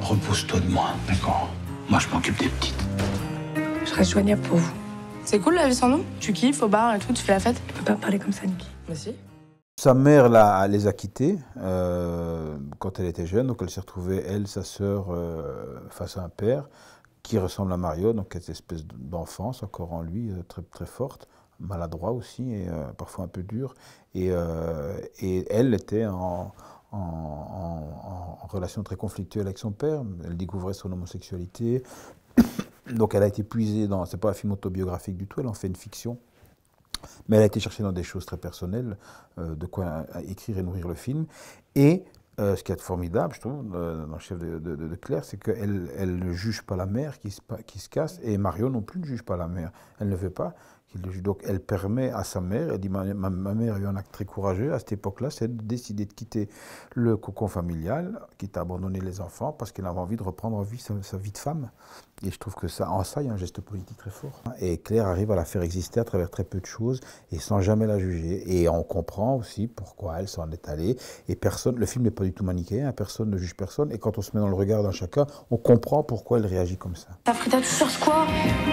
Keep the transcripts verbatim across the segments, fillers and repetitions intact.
Repose-toi de moi, d'accord? Moi, je m'occupe des petites. Je reste joignable pour vous. C'est cool la vie sans nous? Tu kiffes au bar et tout, tu fais la fête? Tu peux pas parler comme ça, Niki. Bah si. Sa mère là, les a quittés euh, quand elle était jeune, donc elle s'est retrouvée, elle, sa sœur, euh, face à un père qui ressemble à Mario, donc cette espèce d'enfance encore en lui, euh, très, très forte, maladroit aussi, et euh, parfois un peu dur. Et, euh, et elle était en, en, en, en relation très conflictuelle avec son père, elle découvrait son homosexualité, donc elle a été puisée dans, c'est pas un film autobiographique du tout, elle en fait une fiction. Mais elle a été chercher dans des choses très personnelles, euh, de quoi écrire et nourrir le film. Et euh, ce qui est formidable, je trouve, euh, dans le chef de, de, de Claire, c'est qu'elle elle ne juge pas la mère qui se, qui se casse, et Mario non plus ne juge pas la mère. Elle ne veut pas qu'il le juge. Donc elle permet à sa mère, elle dit, ma, ma, ma mère a eu un acte très courageux à cette époque-là, c'est de décider de quitter le cocon familial, quitte à abandonner les enfants, parce qu'elle avait envie de reprendre en vie sa, sa vie de femme. Et je trouve que ça, en ça, il y a un geste politique très fort. Et Claire arrive à la faire exister à travers très peu de choses et sans jamais la juger. Et on comprend aussi pourquoi elle s'en est allée. Et personne, le film n'est pas du tout manichéen, personne ne juge personne. Et quand on se met dans le regard d'un chacun, on comprend pourquoi elle réagit comme ça. T'as Frida, tu cherches quoi?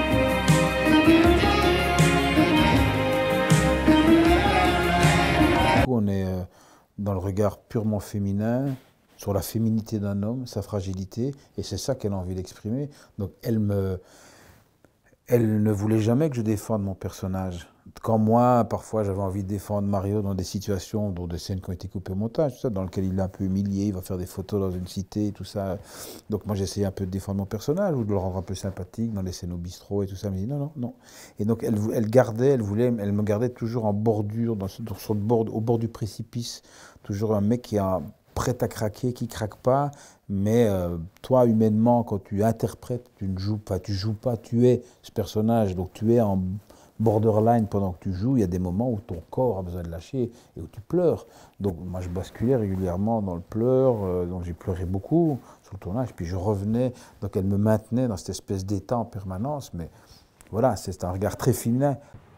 On est dans le regard purement féminin, sur la féminité d'un homme, sa fragilité, et c'est ça qu'elle a envie d'exprimer. Donc elle me, elle ne voulait jamais que je défende mon personnage. Quand moi, parfois, j'avais envie de défendre Mario dans des situations, dans des scènes qui ont été coupées au montage, tout ça, dans lesquelles il est un peu humilié, il va faire des photos dans une cité, tout ça. Donc moi, j'essayais un peu de défendre mon personnage, ou de le rendre un peu sympathique dans les scènes au bistrot et tout ça. Mais elle me dit non, non, non. Et donc elle, elle gardait, elle voulait, elle me gardait toujours en bordure, dans ce, dans ce bord, au bord du précipice. Toujours un mec qui a prêt à craquer, qui craque pas, mais euh, toi, humainement, quand tu interprètes, tu ne joues pas, tu joues pas, tu es ce personnage, donc tu es en borderline pendant que tu joues, il y a des moments où ton corps a besoin de lâcher et où tu pleures. Donc moi, je basculais régulièrement dans le pleur, euh, donc j'ai pleuré beaucoup sur le tournage, puis je revenais, donc elle me maintenait dans cette espèce d'état en permanence, mais voilà, c'est un regard très féminin.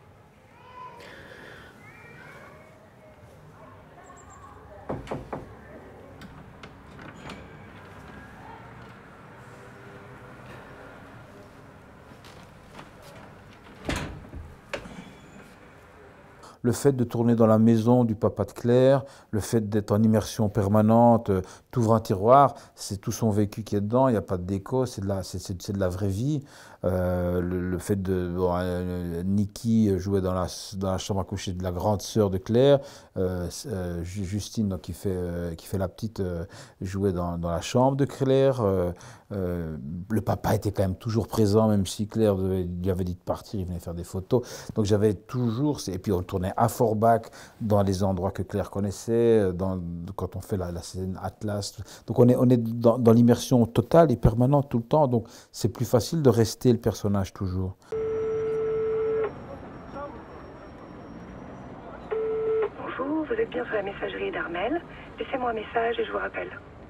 Le fait de tourner dans la maison du papa de Claire, le fait d'être en immersion permanente, euh, tu ouvres un tiroir, c'est tout son vécu qui est dedans, il n'y a pas de déco, c'est de, de, de la vraie vie. Euh, le, le fait de... Bon, euh, Niki jouait dans la, dans la chambre à coucher de la grande sœur de Claire, euh, euh, Justine, donc, qui, fait, euh, qui fait la petite, euh, jouait dans, dans la chambre de Claire. Euh, euh, le papa était quand même toujours présent, même si Claire devait, lui avait dit de partir, il venait faire des photos. Donc j'avais toujours... Et puis on tournait à Forbach, dans les endroits que Claire connaissait, dans, quand on fait la, la scène Atlas. Donc on est, on est dans, dans l'immersion totale et permanente tout le temps, donc c'est plus facile de rester le personnage toujours. Bonjour, vous êtes bien sur la messagerie d'Armel. Laissez-moi un message et je vous rappelle.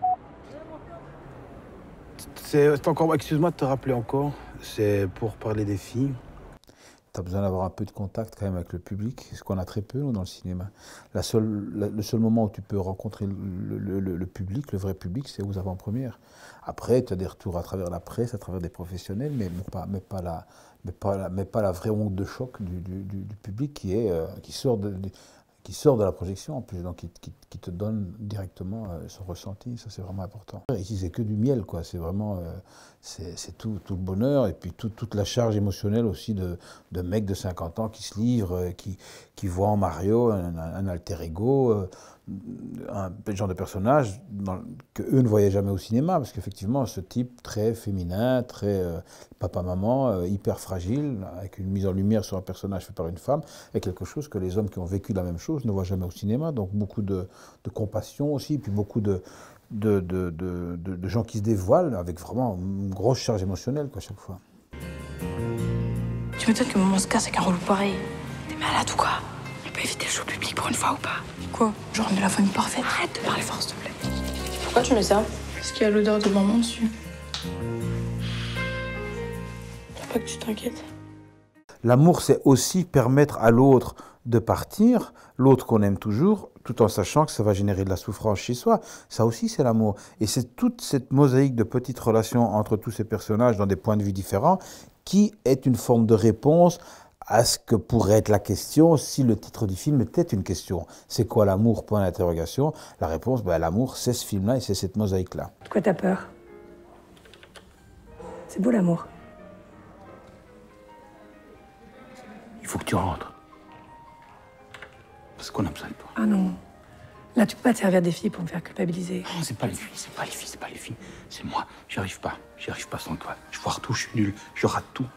C'est encore, excuse-moi de te rappeler encore, c'est pour parler des filles. Tu as besoin d'avoir un peu de contact quand même avec le public, ce qu'on a très peu nous, dans le cinéma. La seule, la, le seul moment où tu peux rencontrer le, le, le, le public, le vrai public, c'est aux avant-premières. Après, tu as des retours à travers la presse, à travers des professionnels, mais, mais, pas, mais, pas, la, mais, pas, la, mais pas la vraie onde de choc du, du, du, du public qui, est, euh, qui, sort de, de, qui sort de la projection, en plus, donc qui, qui, qui te donne directement euh, son ressenti. Ça, c'est vraiment important. Ici, c'est que du miel, quoi. C'est vraiment... Euh, c'est tout, tout le bonheur et puis tout, toute la charge émotionnelle aussi de, de mecs de cinquante ans qui se livrent, qui, qui voient en Mario un, un alter ego, un genre de personnage qu'eux ne voyaient jamais au cinéma, parce qu'effectivement, ce type très féminin, très euh, papa-maman, euh, hyper fragile, avec une mise en lumière sur un personnage fait par une femme, est quelque chose que les hommes qui ont vécu la même chose ne voient jamais au cinéma. Donc beaucoup de, de compassion aussi, puis beaucoup de... De, de, de, de, de gens qui se dévoilent avec vraiment une grosse charge émotionnelle quoi, chaque fois. Tu m'étonnes que maman se casse avec un relou pareil. T'es malade ou quoi? On peut éviter le show public pour une fois ou pas? Quoi? Genre on est la famille parfaite. Arrête de parler fort s'il te plaît. Pourquoi tu mets ça? Parce qu'il y a l'odeur de maman dessus. Faut pas que tu t'inquiètes. L'amour, c'est aussi permettre à l'autre de partir, l'autre qu'on aime toujours, tout en sachant que ça va générer de la souffrance chez soi. Ça aussi, c'est l'amour. Et c'est toute cette mosaïque de petites relations entre tous ces personnages dans des points de vue différents qui est une forme de réponse à ce que pourrait être la question si le titre du film était une question. C'est quoi l'amour? Point d'interrogation. La réponse, ben, l'amour, c'est ce film-là et c'est cette mosaïque-là. De quoi t'as peur? C'est beau l'amour. Il faut que tu rentres. Parce qu'on a besoin de toi. Ah non. Là, tu peux pas te servir des filles pour me faire culpabiliser. Non, c'est pas les filles, c'est pas les filles, c'est pas les filles. C'est moi. J'y arrive pas. J'y arrive pas sans toi. Je foire tout, je suis nul. Je rate tout.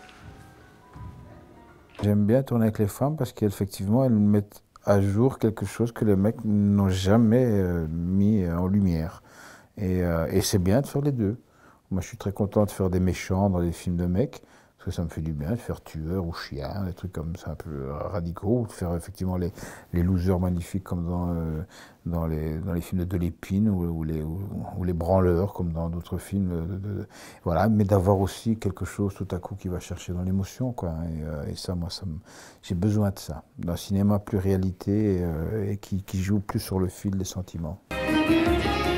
J'aime bien tourner avec les femmes parce qu'effectivement, elles mettent à jour quelque chose que les mecs n'ont jamais euh, mis en lumière. Et, euh, et c'est bien de faire les deux. Moi, je suis très content de faire des méchants dans des films de mecs, parce que ça me fait du bien de faire tueur ou chien, des trucs comme ça un peu radicaux, ou de faire effectivement les, les losers magnifiques comme dans, euh, dans, les, dans les films de Delépine, ou, ou, les, ou, ou les branleurs comme dans d'autres films. De, de, de, voilà, mais d'avoir aussi quelque chose tout à coup qui va chercher dans l'émotion, quoi. Et, euh, et ça, moi, ça me, j'ai besoin de ça. D'un cinéma plus réalité euh, et qui, qui joue plus sur le fil des sentiments.